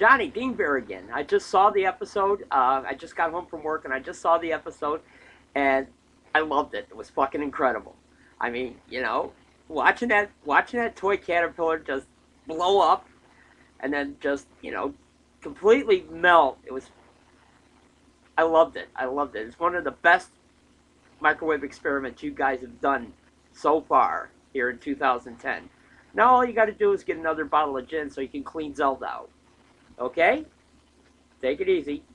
Johnny Dean Bear again. I just saw the episode. I just got home from work and I just saw the episode, and I loved it. It was fucking incredible. I mean, watching that toy caterpillar just blow up and then just completely melt. I loved it. I loved it. It's one of the best microwave experiments you guys have done so far here in 2010. Now all you got to do is get another bottle of gin so you can clean Zelda out. Okay? Take it easy.